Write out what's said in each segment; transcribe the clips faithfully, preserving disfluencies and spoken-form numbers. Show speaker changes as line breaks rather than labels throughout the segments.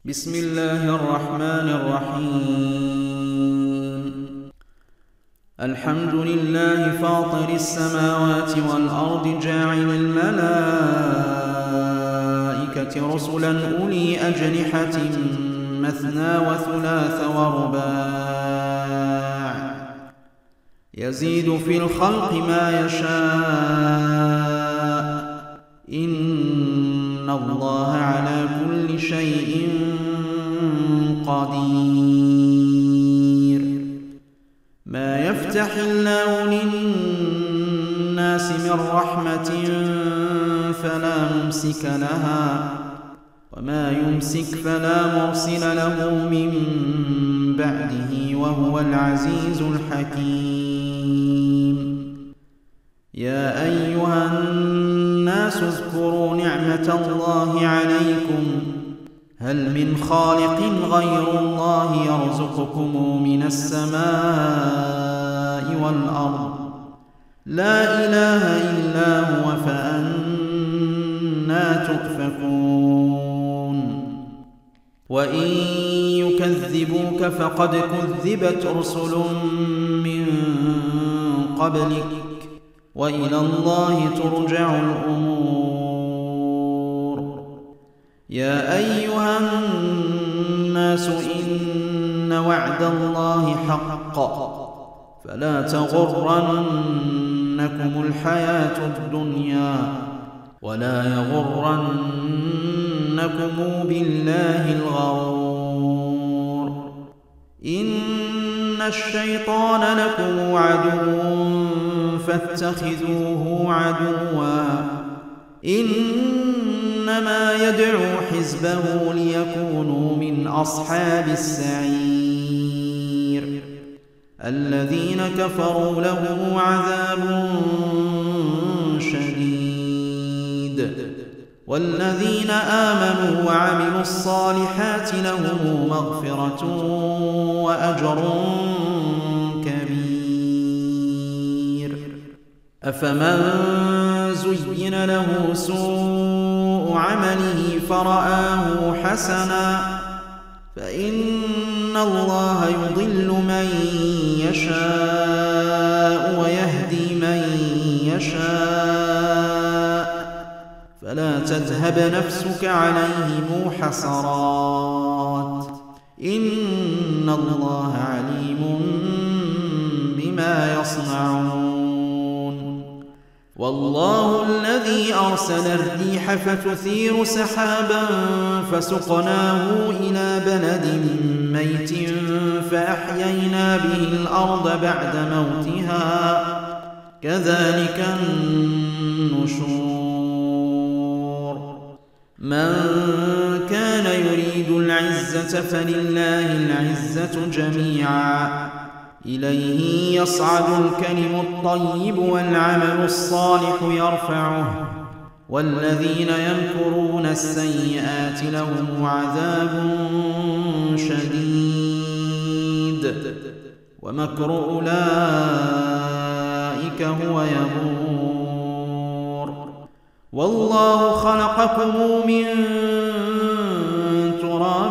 بسم الله الرحمن الرحيم. الحمد لله فاطر السماوات والأرض جاعل الملائكة رسلا أولي أجنحة مثنى وثلاث ورباع يزيد في الخلق ما يشاء إن الله على كل شيء قدير. ما يفتح الله للناس من رحمة فلا ممسك لها وما يمسك فلا مرسل له من بعده وهو العزيز الحكيم. يا أيها الناس اذكروا نعمة الله عليكم هل من خالق غير الله يرزقكم من السماء والأرض لا إله إلا هو فأنى تؤفكون. وإن يكذبوك فقد كذبت رسل من قبلك وإلى الله ترجع الأمور. يا أيها الناس إن وعد الله حق فلا تغرنكم الحياة الدنيا ولا يغرنكم بالله الغرور. إن الشيطان لكم عدو فاتخذوه عدوا إنما يدعو حزبه ليكونوا من أصحاب السعير. الذين كفروا لهم عذاب شديد والذين آمنوا وعملوا الصالحات لهم مغفرة وأجر كبير. أفمن زين له سوء عمله فرآه حسنا فإن الله يضل من يشاء ويهدي من يشاء فلا تذهب نفسك عليهم حسرات إن الله عليم بما يصنعون. والله الذي أرسل الريح فتثير سحابا فسقناه إلى بلد ميت فأحيينا به الأرض بعد موتها كذلك النشور. من كان يريد العزة فلله العزة جميعا إليه يصعد الكلم الطيب والعمل الصالح يرفعه والذين يمكرون السيئات لهم عذاب شديد ومكر أولئك هو يبور. والله خلقكم من تراب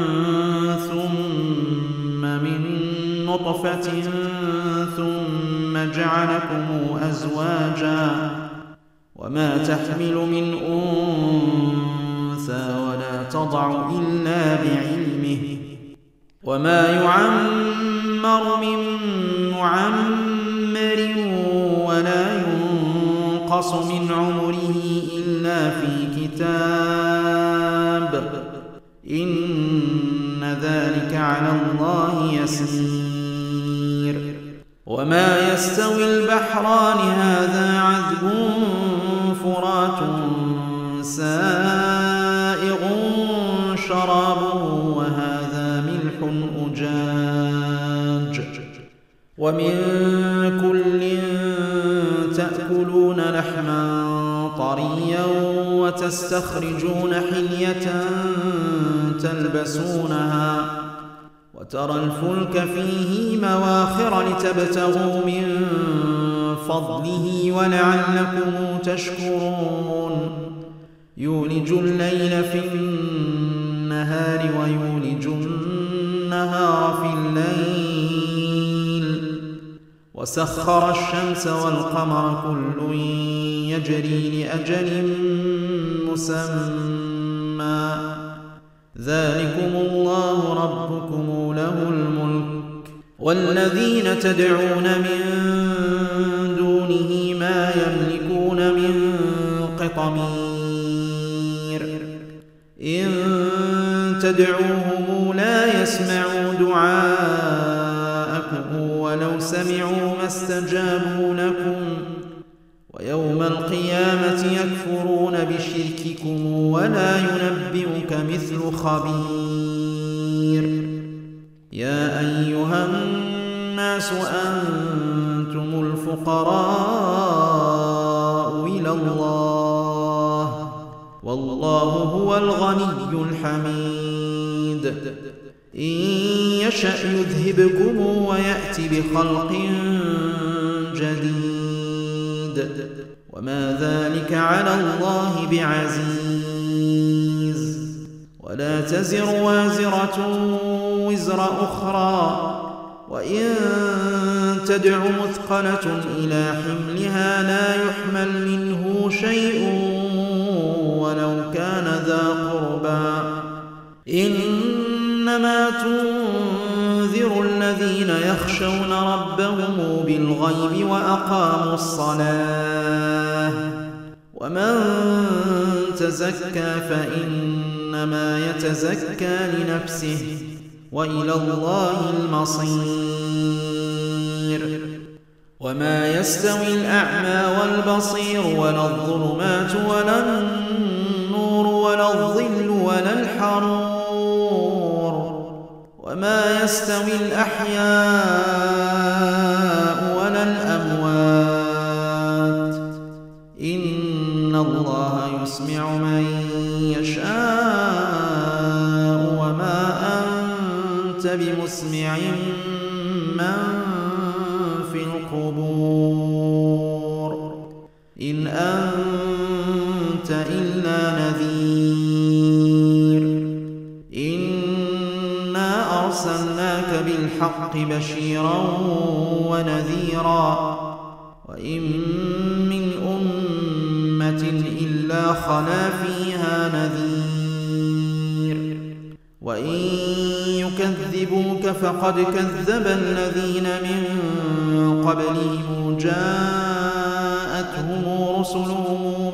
ثم من نطفة ثم جعلكم أزواجا وما تحمل من أنثى ولا تضع إلا بعلمه وما يعمر من معمر ولا ينقص من عمره إلا في كتاب إن ذلك على الله يسير. وما يستوي البحران هذا عذب فرات سائغ شرابه وهذا ملح أجاج ومن كل تأكلون لحما طريا وتستخرجون حلية تلبسونها وترى الفلك فيه مواخر لتبتغوا من فضله ولعلكم تشكرون. يولج الليل في النهار النهار ويولج النهار في الليل وسخر الشمس والقمر كل يجري لأجل مسمى ذلكم الله ربكم له الملك والذين تدعون من دونه ما يملكون من قطمير إن تدعوهم لا يسمعوا دعاءكم ولو سمعوا ما استجابوا لكم ويوم القيامة يكفرون بشرككم ولا ينبئك مثل خبير يا أيها الناس أنتم الفقراء إلى الله والله هو الغني الحميد إن يشأ يذهبكم ويأتي بخلق جديد وما ذلك على الله بعزيز ولا تزر وازرة وزر أخرى وإن تدع مثقلة إلى حملها لا يحمل منه شيء ولو كان ذا قربى إنما تنذر الذين يخشون ربهم بالغيب وأقاموا الصلاة ومن تزكى فإنما يتزكى لنفسه وإلى الله المصير وما يستوي الأعمى والبصير ولا الظلمات ولا النور ولا الظل ولا الحرور وما يستوي الأحياء ولا الأموات إن الله يسمع من يشاء وما أنت بمسمع من في القبور إن أنت إلا نذير إنا أرسلناك بالحق بشيرا ونذيرا وإن من أمة إلا خلا فيها نذير وإن يكذبوك فقد كذب الذين من قبلهم جاءتهم رسلهم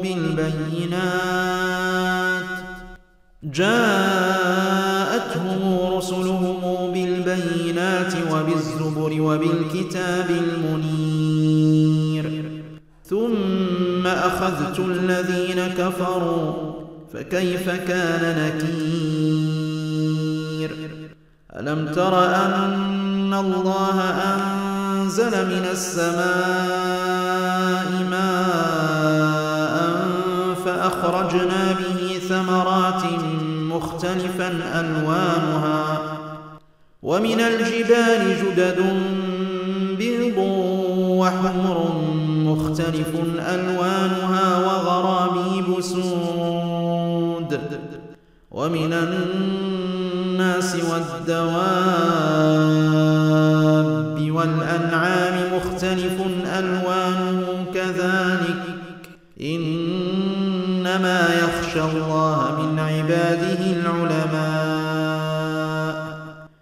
بالبينات جاءتهم رسلهم بالبينات وبالزبر وبالكتاب المنير ثم أخذت الذين كفروا فكيف كان نكير ألم تر أن الله أنزل من السماء ماء فأخرجنا به ثمرات مختلفا ألوانها ومن الجبال جدد بيض وحمر مختلف ألوانها وغرابيب سود ومن الناس والدواب والأنعام مختلف ألوانه كذلك إنما يخشى الله من عباده العلماء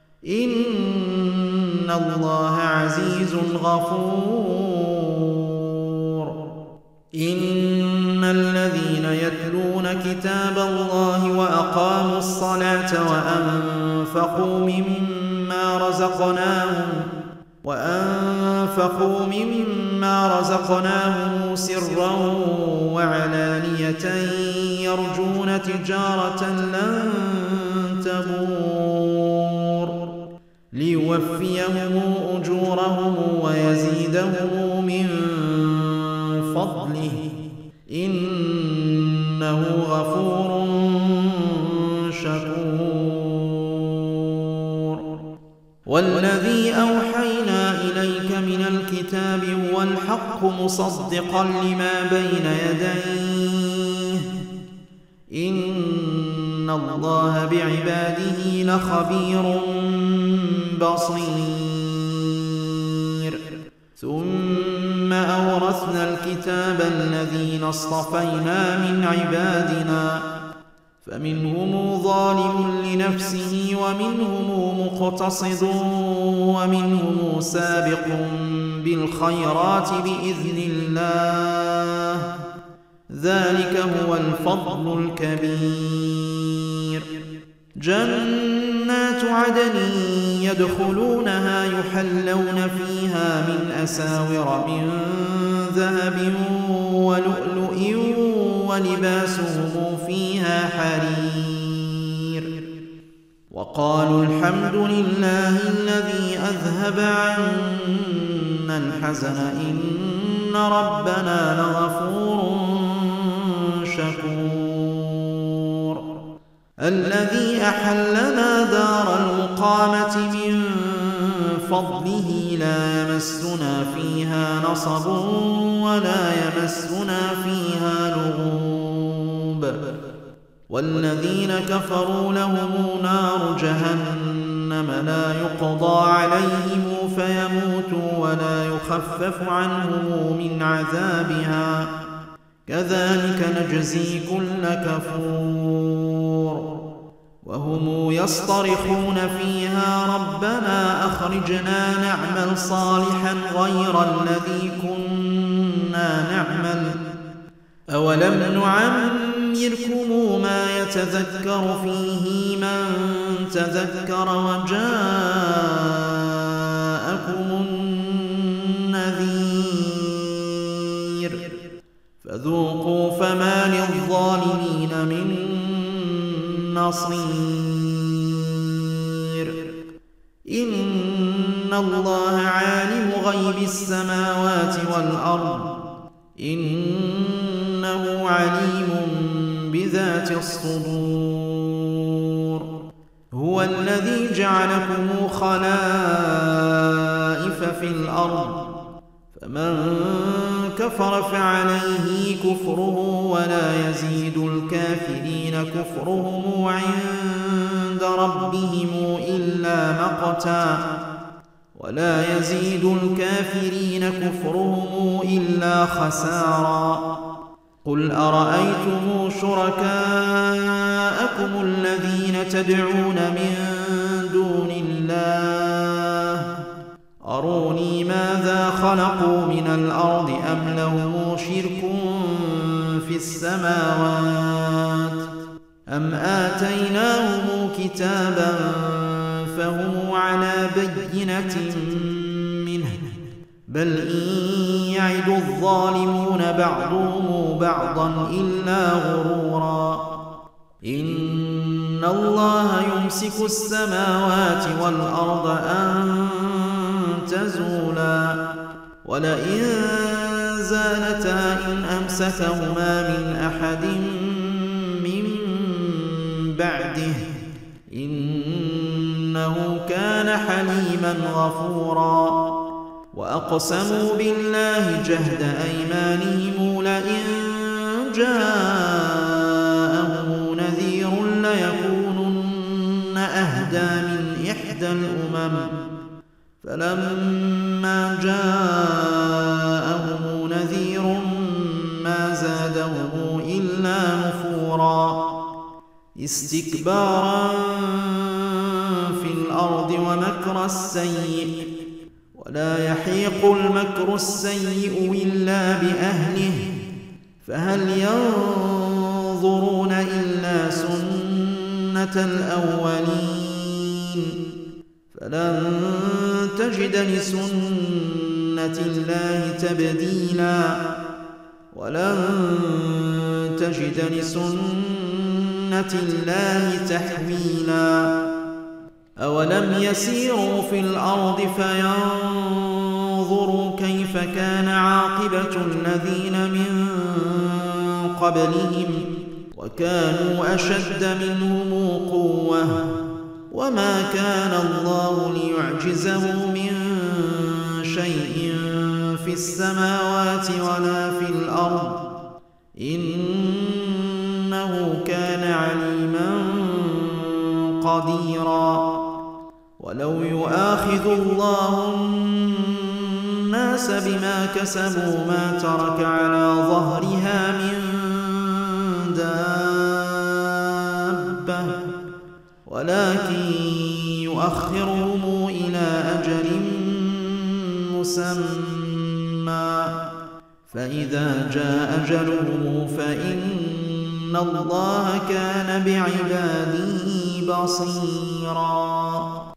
إن الله عزيز غفور إن الذين يتلون كتاب الله وأقاموا الصلاة وأنفقوا مما رزقناهم وأنفقوا مما رزقناهم سرا وعلانية يرجون تجارة لن تبور ليوفيهم أجورهم ويزيدهم من فضله إنه غفور شكور والذي أوحينا إليك من الكتاب هو الحق مصدقا لما بين يديه إن إن الله بعباده لخبير بصير. ثم أورثنا الكتاب الذين اصطفينا من عبادنا فمنهم ظالم لنفسه ومنهم مقتصد ومنهم سابق بالخيرات بإذن الله، ذلك هو الفضل الكبير. جنات عدن يدخلونها يحلون فيها من أساور من ذهب ولؤلؤ ولباسهم فيها حرير. وقالوا الحمد لله الذي أذهب عنا الحزن إن ربنا لغفور شكور. الذي أحلنا دار المقامة من فضله لا يمسنا فيها نصب ولا يمسنا فيها لغوب. والذين كفروا لهم نار جهنم لا يقضى عليهم فيموتوا ولا يخفف عنهم من عذابها كذلك نجزي كل كفور. وهم يصطرخون فيها ربنا أخرجنا نعمل صالحا غير الذي كنا نعمل أولم نعمركم ما يتذكر فيه من تذكر وجاءكم النذير فذوقوا فما للظالمين من نصير. إن الله عالم غيب السماوات والأرض إنه عليم بذات الصدور. هو الذي جعلكم خلائف في الأرض فمن كفر فعليه كفره ولا يزيد الكافرين كفرهم عند ربهم إلا مقتا ولا يزيد الكافرين كفرهم إلا خسارا. قل أرأيتم شركاءكم الذين تدعون من دون الله أروني ماذا خلقوا من الأرض أم لهم شرك في السماوات أم آتيناهم كتابا فهم على بينة منه بل إن يعد الظالمون بعضهم بعضا إلا غرورا. إن الله يمسك السماوات والأرض أن تزولا ولئن زالتا إن أمسكهما من أحد من بعده إنه كان حليما غفورا. وأقسموا بالله جهد أيمانهم لئن جاءهم نذير ليكونن أهدى من إحدى الأمم فلما جاءهم نذير ما زادهم إلا نفورا استكبارا في الأرض ومكر السيء ولا يحيق المكر السيء إلا بأهله فهل ينظرون إلا سنة الأولين فلن تجد لسنة الله تبديلا ولن تجد لسنة الله تحويلا. أولم يسيروا في الأرض فينظروا كيف كان عاقبة الذين من قبلهم وكانوا أشد منهم قوة وما كان الله ليعجزه من شيء في السماوات ولا في الأرض إنه كان عليما قديرا ولو يؤاخذ الله الناس بما كسبوا ما ترك على ظهرها من دابة ولكن يؤخرهم إلى أجل مسمى فإذا جاء أجلهم فإن الله كان بعباده بصيرا.